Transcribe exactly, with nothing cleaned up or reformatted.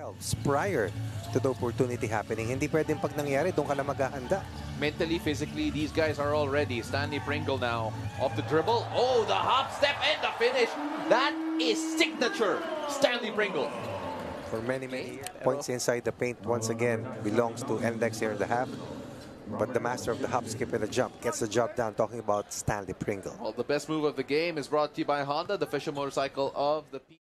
themselves prior to the opportunity happening. Hindi pwedeng pag nangyari, doon ka lang maghahanda. Mentally, physically, these guys are all ready. Stanley Pringle now off the dribble. Oh, the hop step and the finish. That is signature Stanley Pringle. For many, many years, points inside the paint once again belongs to N L E X here in the half. But the master of the hop, skip, and the jump gets the job done. Talking about Stanley Pringle. Well, the best move of the game is brought to you by Honda, the official motorcycle of the P B A.